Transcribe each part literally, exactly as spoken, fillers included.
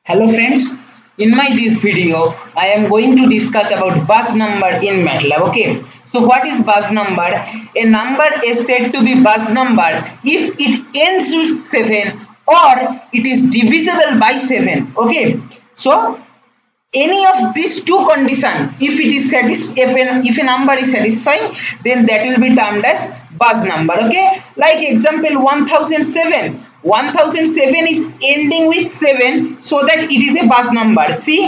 Hello friends, in my this video I am going to discuss about bus number in MATLAB. Okay, so what is bus number? A number is said to be bus number if it ends with seven or it is divisible by seven. Okay, so any of these two conditions, if it is satisfied, if a, if a number is satisfying, then that will be termed as bus number. Okay, like example one thousand seven. one thousand seven is ending with seven, so that it is a bus number. See,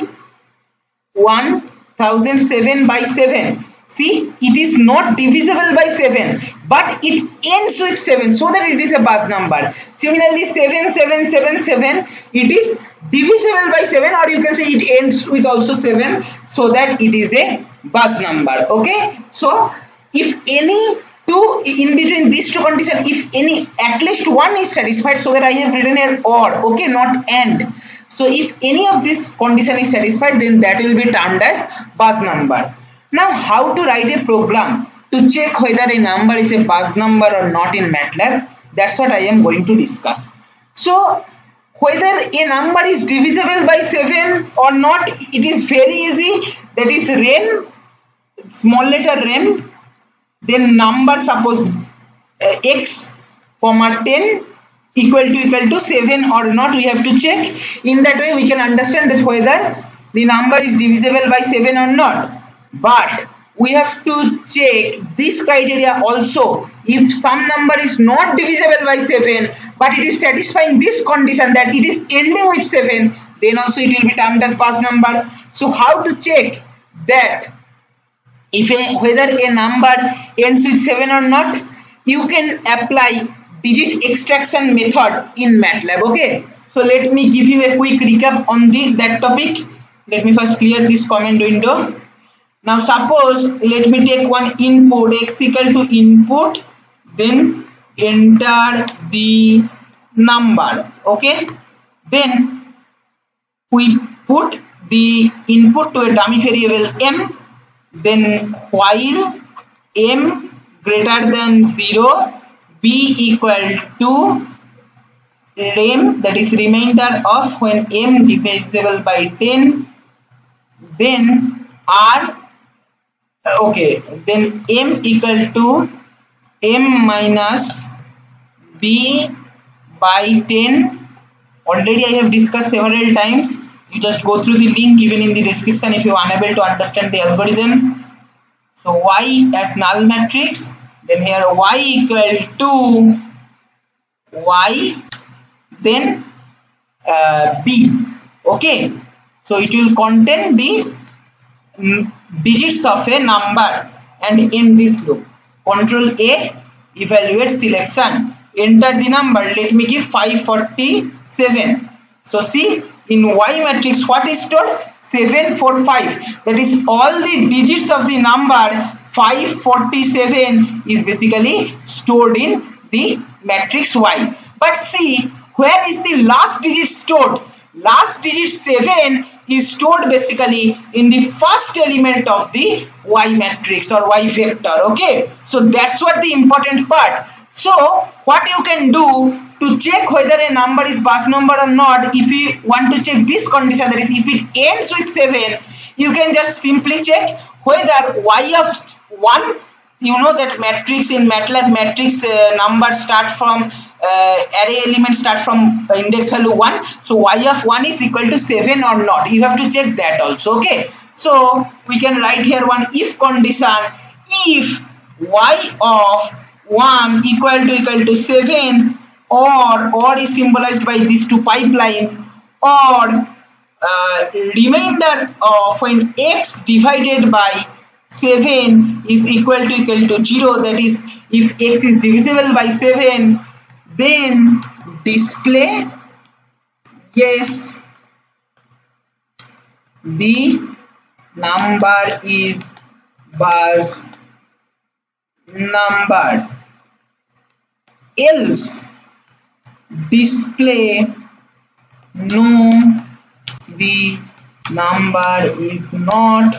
one thousand seven by seven. See, it is not divisible by seven, but it ends with seven, so that it is a bus number. Similarly, seven seven seven seven, it is divisible by seven, or you can say it ends with also seven, so that it is a bus number. Okay, so if any two in between these two conditions, if any at least one is satisfied, so that I have written here or, okay, not and. So if any of this condition is satisfied, then that will be termed as bus number. Now, how to write a program to check whether a number is a bus number or not in MATLAB? That's what I am going to discuss. So whether a number is divisible by seven or not, it is very easy. That is rem, small letter rem, then number, suppose uh, x comma ten equal to equal to seven or not, we have to check. In that way we can understand that whether the number is divisible by seven or not. But we have to check this criteria also. If some number is not divisible by seven, but it is satisfying this condition that it is ending with seven, then also it will be termed as bus number. So how to check that if a, whether a number ends with seven or not? You can apply digit extraction method in MATLAB. Okay, so let me give you a quick recap on the that topic. Let me first clear this comment window. Now suppose, let me take one input, x equal to input, then enter the number. Okay, then we put the input to a dummy variable m, then while m greater than zero, b equal to rem, that is remainder of when m divisible by ten, then r, okay, then m equal to m minus b by ten. Already I have discussed several times. You just go through the link given in the description if you are unable to understand the algorithm. So y as null matrix, then here y equal to y, then uh, b. Okay, so it will contain the mm, digits of a number, and in this loop, control A, evaluate selection, enter the number. Let me give five forty-seven. So see, in y matrix what is stored? seven four five. That is all the digits of the number five forty-seven is basically stored in the matrix Y. But see, where is the last digit stored? Last digit seven is stored basically in the first element of the Y matrix or Y vector. Okay, so that's what the important part. So what you can do to check whether a number is bus number or not, if you want to check this condition, that is if it ends with seven, you can just simply check whether y of one, you know that matrix in MATLAB matrix uh, number start from uh, array element start from uh, index value one, so y of one is equal to seven or not. You have to check that also. Okay, so we can write here one if condition. If y of one equal to equal to seven, or or is symbolized by these two pipelines, or uh, remainder of when x divided by seven is equal to equal to zero, that is if x is divisible by seven, then display yes, the number is bus number, else display no, the number is not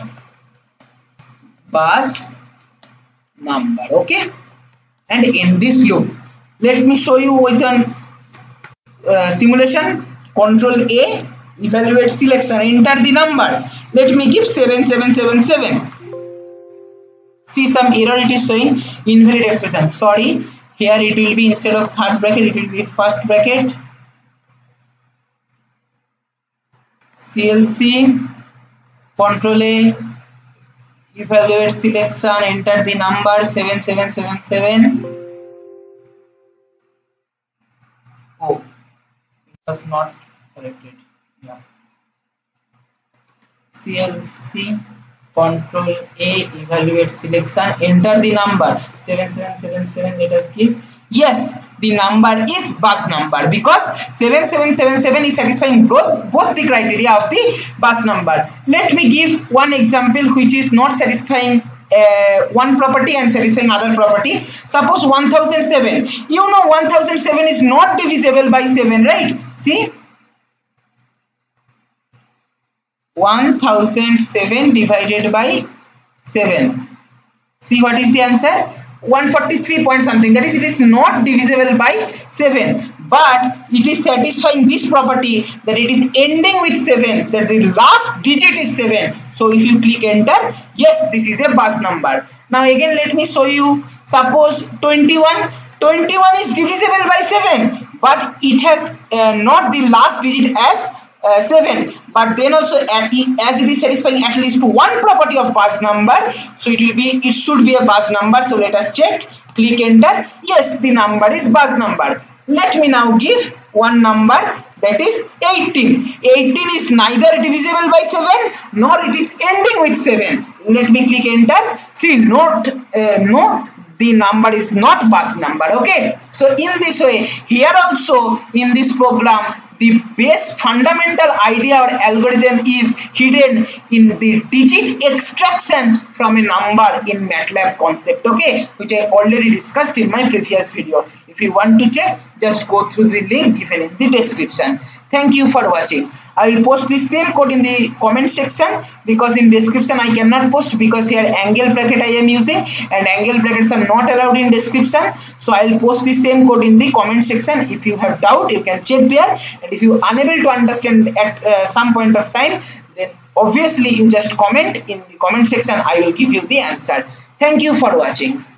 bus number. Okay, and in this loop, let me show you with an uh, simulation. Control A, evaluate selection, enter the number. Let me give seven seven seven seven. See some error it is showing, invalid expression. Sorry, here it will be instead of third bracket it will be first bracket. C L C control A, evaluate selection, enter the number seven seven seven seven. Oh, it was not corrected. Yeah. C L C control A, evaluate selection, enter the number seven seven seven seven. Let us give. Yes, the number is bus number because seven seven seven seven is satisfying both, both the criteria of the bus number. Let me give one example which is not satisfying uh, one property and satisfying other property. Suppose one thousand seven. You know one thousand seven is not divisible by seven, right? See, one thousand seven divided by seven. See what is the answer? one forty-three point something. That is, it is not divisible by seven, but it is satisfying this property that it is ending with seven, that the last digit is seven. So if you click enter, yes, this is a bus number. Now again let me show you. Suppose twenty-one. twenty-one is divisible by seven, but it has uh, not the last digit as Uh, seven, but then also at the, as it is satisfying at least to one property of bus number, so it will be, it should be a bus number. So let us check, click enter. Yes, the number is bus number. Let me now give one number, that is eighteen. eighteen is neither divisible by seven nor it is ending with seven. Let me click enter. See, not uh, no, the number is not bus number. Okay, so in this way, here also in this program, the base fundamental idea or algorithm is hidden in the digit extraction from a number in MATLAB concept, okay, which I already discussed in my previous video. If you want to check, just go through the link given in the description. Thank you for watching. I will post the same code in the comment section because in description I cannot post because here angle bracket I am using and angle brackets are not allowed in description. So I will post the same code in the comment section. If you have doubt, you can check there, and if you are unable to understand at uh, some point of time, then obviously you just comment in the comment section. I will give you the answer. Thank you for watching.